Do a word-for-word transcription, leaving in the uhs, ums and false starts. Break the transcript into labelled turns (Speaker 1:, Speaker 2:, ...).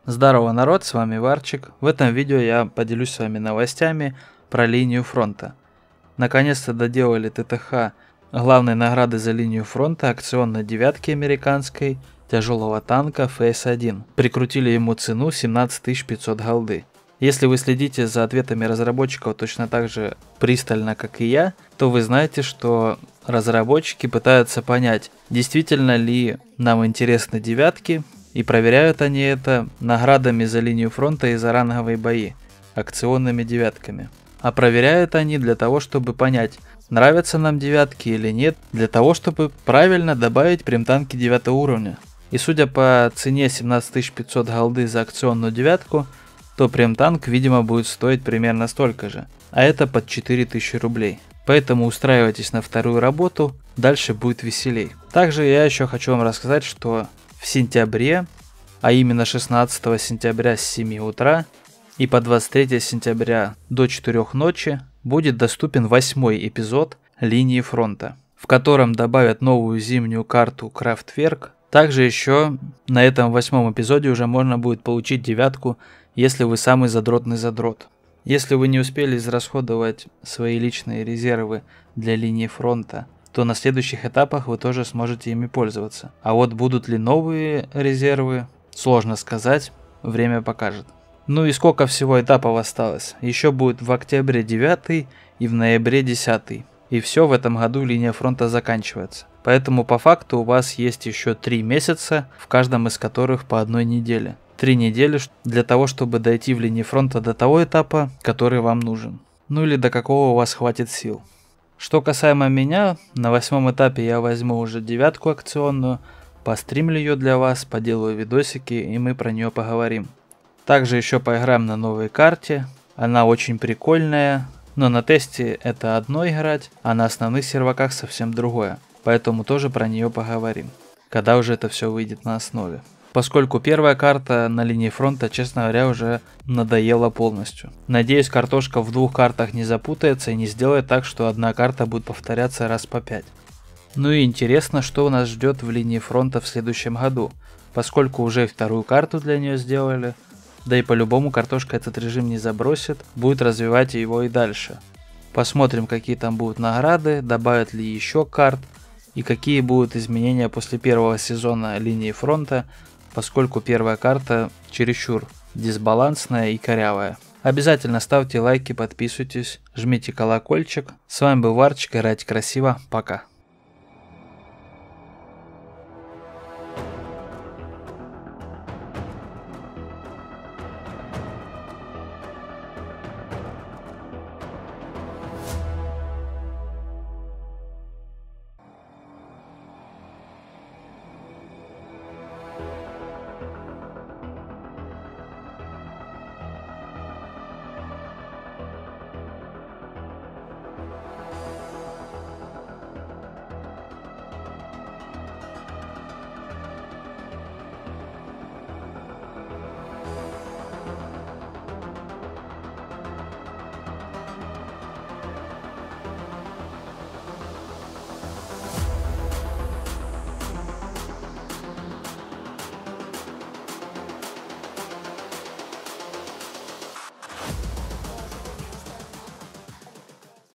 Speaker 1: Здорово, народ, с вами Варчик. В этом видео я поделюсь с вами новостями про линию фронта. Наконец-то доделали ТТХ главной награды за линию фронта акционной девятки американской тяжелого танка эф эс один. Прикрутили ему цену семнадцать тысяч пятьсот голды. Если вы следите за ответами разработчиков точно так же пристально, как и я, то вы знаете, что разработчики пытаются понять, действительно ли нам интересны девятки, и проверяют они это наградами за линию фронта и за ранговые бои, акционными девятками. А проверяют они для того, чтобы понять, нравятся нам девятки или нет, для того, чтобы правильно добавить прем-танки девятого уровня. И судя по цене семнадцать тысяч пятьсот голды за акционную девятку, то прем-танк, видимо, будет стоить примерно столько же, а это под четыре тысячи рублей. Поэтому устраивайтесь на вторую работу, дальше будет веселей. Также я еще хочу вам рассказать, что в сентябре, а именно шестнадцатого сентября с семи утра и по двадцать третьего сентября до четырёх ночи будет доступен восьмой эпизод линии фронта, в котором добавят новую зимнюю карту Крафтверк. Также еще на этом восьмом эпизоде уже можно будет получить девятку, если вы самый задротный задрот. Если вы не успели израсходовать свои личные резервы для линии фронта, то на следующих этапах вы тоже сможете ими пользоваться. А вот будут ли новые резервы, сложно сказать, время покажет. Ну и сколько всего этапов осталось? Еще будет в октябре девятый и в ноябре десятый. И все, в этом году линия фронта заканчивается. Поэтому по факту у вас есть еще три месяца, в каждом из которых по одной неделе. Три недели для того, чтобы дойти в линии фронта до того этапа, который вам нужен. Ну или до какого у вас хватит сил. Что касаемо меня, на восьмом этапе я возьму уже девятку акционную, постримлю ее для вас, поделаю видосики и мы про нее поговорим. Также еще поиграем на новой карте, она очень прикольная, но на тесте это одно играть, а на основных серваках совсем другое, поэтому тоже про нее поговорим, когда уже это все выйдет на основе. Поскольку первая карта на линии фронта, честно говоря, уже надоела полностью. Надеюсь, картошка в двух картах не запутается и не сделает так, что одна карта будет повторяться раз по пять. Ну и интересно, что у нас ждет в линии фронта в следующем году, поскольку уже вторую карту для нее сделали, да и по-любому картошка этот режим не забросит, будет развивать его и дальше. Посмотрим, какие там будут награды, добавят ли еще карт и какие будут изменения после первого сезона линии фронта, поскольку первая карта чересчур дисбалансная и корявая. Обязательно ставьте лайки, подписывайтесь, жмите колокольчик. С вами был Варчик, играйте красиво, пока.